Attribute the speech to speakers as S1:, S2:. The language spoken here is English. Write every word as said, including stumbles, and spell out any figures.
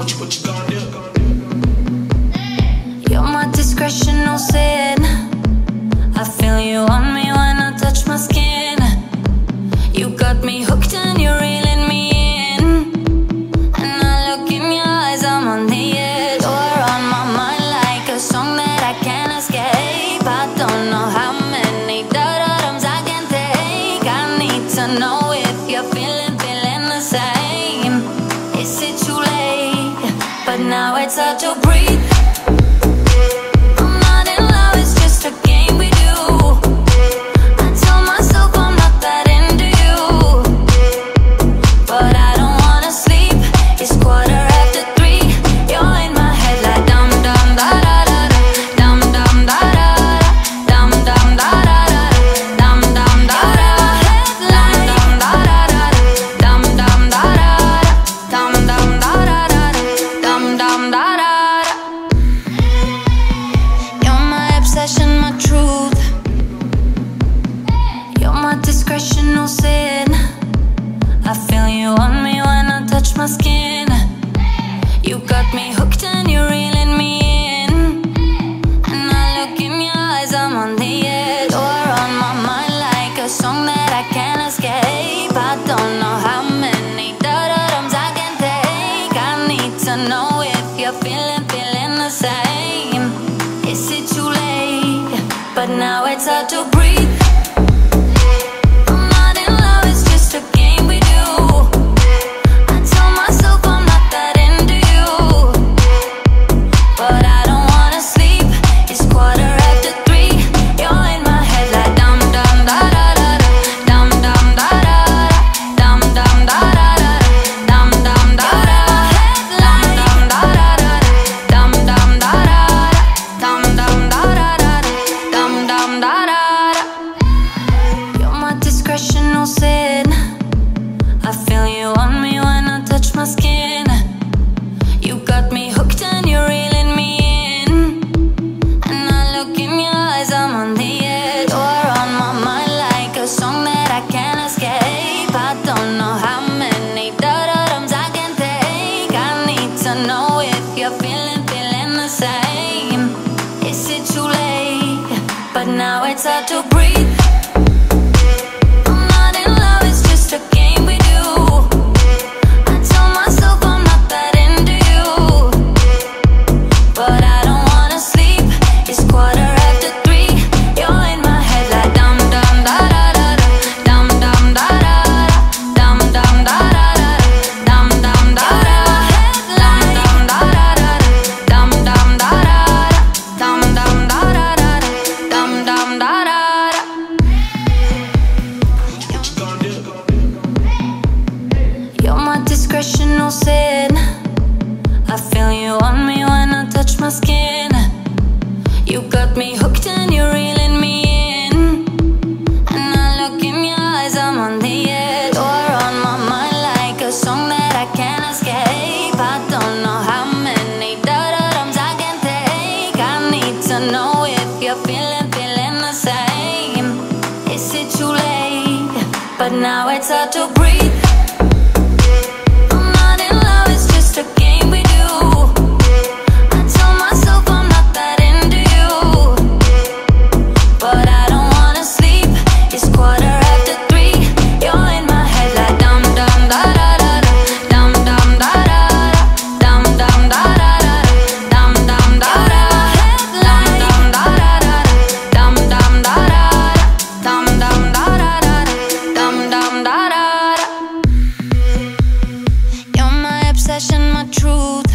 S1: What you, what you gonna do?
S2: You're my discretion, no sin. I feel you on me when I touch my skin. You got me hooked and you're reeling me in. And I look in your eyes, I'm on the edge. You're on my mind like a song that I can't escape. I don't know how many da-da-dums I can take. I need to know if you're feeling, feeling the same. Is it too late? But now it's hard to breathe. My truth. You're my discretion, no sin. I feel you on me when I touch my skin. You got me hooked and you're reeling me in. And I look in your eyes, I'm on the edge. You're on my mind like a song that I can't escape. I don't know how many da-da-dums I can take. I need to know if you're feeling, feeling the same. Is it too late? But now it's hard to breathe. I'm not in love, it's just a game we do. I tell myself I'm not that into you, but I don't wanna sleep. It's quarter after three. You're in my head like dum dum da da da da, dum dum da da da, dum dum da da da, dum dum da da, dum dum da da da, dum dum da da, dum dum da da da. Dum da da da. You're my discretion, no sin. I feel you on me when I touch my skin. You got me hooked and you're reeling me in. And I look in your eyes, I'm on the edge. You're on my mind like a song that I can't escape. I don't know how many da-da-dums I can take. I need to know if you're feeling, feeling the same. Is it too late? But now it's hard to breathe. I'm not in love, it's just a game we do. I tell myself I'm not that into you, but I don't wanna sleep. It's quarter after three. You're in my head like dum dum da da da da, dum dum da da da, dum dum da da da, dum dum da da, dum dum da da da, dum dum da da, dum dum da da da, dum dum da da. You're my discretion, no sin. I feel you on me when I touch my skin. You got me hooked and you're reeling me in. And I look in your eyes, I'm on the edge. You're on my mind like a song that I can't escape. I don't know how many da-da-dums I can take. I need to know if you're feeling, feeling the same. Is it too late? But now it's hard to breathe. I'm not in love, it's just a game we do. I tell myself I'm not that into you, but I don't wanna sleep. It's quarter after three. You're in my head like dum dum da da da da, dum dum da da da, dum dum da da da, dum dum da da, dum dum da da da, dum dum da da, dum dum da da da, dum dum da da. You're my obsession, my truth.